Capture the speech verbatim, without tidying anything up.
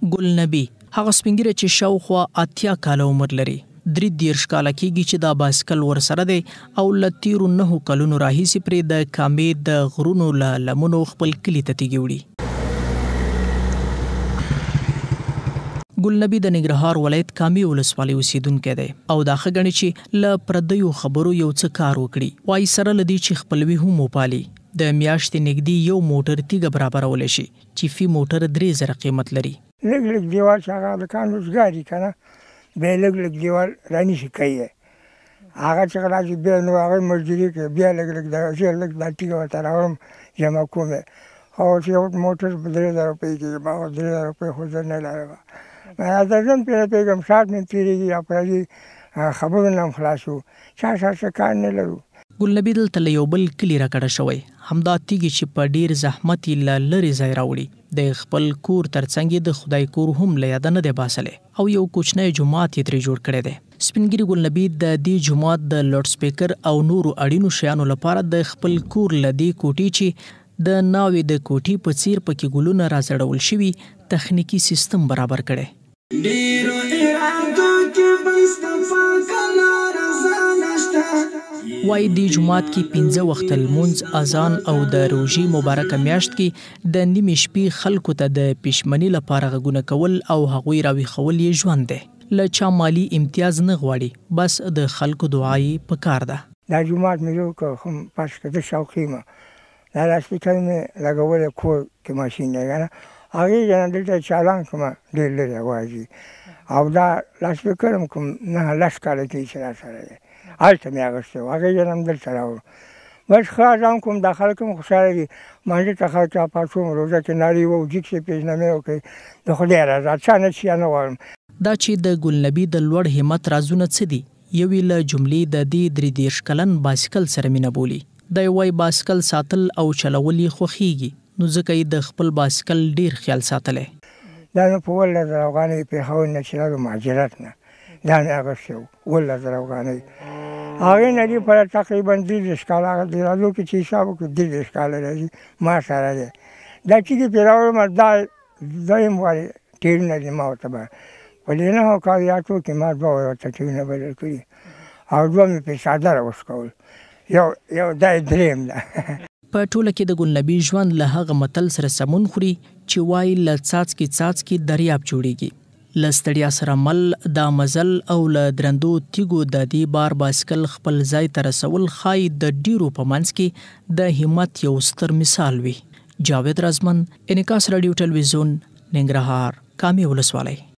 ګلنبي هغه سپینګیره چې شاوخوا اتیا کاله عمر لري. درې دیرش کاله کېږي چې دا بایسکل ورسره دی او له تیرو نهو کلونو راهیسې پرې د کامې د غرونو له لمنو خپل کلي ته تیږې وړي. ګلنبي د ننګرهار ولایت کامې ولسوالۍ اوسیدونکی دی او دا ښه ګڼي چې له پردیو خبرو یو څه کار وکړي. وایي سره له دې چې خپلوي هم وپالي د میاشتې نږدې یو موټر تیږه برابرولی شي چې فی موټر درې زره قیمت لري. لږ لږ دیوال چې هغه هلکان روزګار دي که نه بیا یې لږ لږ دیوال رانیسي کوي هغه چې راشي بیا نو هغه مزدوري کوي بیا لږ لږ دغسې لږ دا تیږه ورته راوړم جمع کوم یې خو چې یو موټر په درې زره روپۍ کېږي ما خو درې زره روپۍ خو زه نه لرم درځم پرې نه پوهېږم ساعت مې تېرېږي یا پردي خبرو نه هم خلاص وو چا سره څه کار نه لرو. ګلنبي دلته له یو بل کلي راکډه شوی همدا تیږې چې په ډېر زحمت یې له لرې ځای راوړي د خپل کور ترڅنګ یې د خدای کور هم له یاده نه دی باسلی او یو کوچنی جومات یې ترې جوړ کړی دی. سپینګیري ګلنبي د دې جومات د لوډ سپیکر او نورو اړینو شیانو لپاره د خپل کور له دې کوټې چې د ناوې د کوټې په څیر پکې ګلونه راځړول شوي تخنیکي سیستم برابر کړی. وایي دې جومات کې پنځه وخته لمونځ اذان او د روژې مبارکه میاشت کې د نیمې شپې خلکو ته د پښمنۍ لپاره غږونه کول او هغوی راویښول یې ژوند دی. له چا مالي امتیاز نه غواړي بس د خلکو دعا یې پکار ده. دا جومات مې جوړ کړ خو پاس که زه شوقي یم دا لاسپیکر مې لګولی کور کې ماشین دی که نه هغې نه دلته چالان کړم ډېر لرې اواز او دا لاسپیکر هم کوم نه لس کاله کېږي چې راسره دی هلته مې اخیستی و هغې نه هم دلته راوړم بس ښه اذان کوم دا خلک هم خوشحاله دي مانځه ته خلک راپاڅوم روژه کې نارې ووجي کښې پیژنمې وکړئ د خدای رضا چا نه چیا نه غواړم. دا چې د ګلنبي د لوړ همت رازونه څه دي یو یې له جملې د دې درې دېرش کلن بایسکل سره مینه بولي. دی وایي بایسکل ساتل او چلول یې خوښیږي نو ځکه یې د خپل بایسکل ډېر خیال ساتلی. دا نو په اوولس زره افغانۍ پېښور نه چې راغلو مهاجرت نه دا مې اخیستی و اوولس زره افغانۍ هغې نه دې پره تقریبا درې دېرش کاله هغه د رادو کې چې حساب وکړو درې دېرش کاله راځي ما سره دی دا چې پرې راوړم دا دویم وارې ټیرونه دي ما ورته به په دې نهو کالو یا څو کې ما دوه ورته ټیرونه بدل کړي او دوه مې پرې څادره وشکول یو یو دا یې درېیم ده. په ټوله کې د ګلنبي ژوند له هغه متل سره سمون خوري چې وایي له څاڅکي څاڅکي دریاب جوړیږي. له ستړیا سره مل دا مزل او له درندو تیږو د دې بار بایسکل خپل ځای ته رسول ښایي د ډیرو په منځ کې د همت یو ستر مثال وي. جاوید رازمن، انعکاس راډیو ټلویزیون، ننګرهار، کامې ولسوالۍ.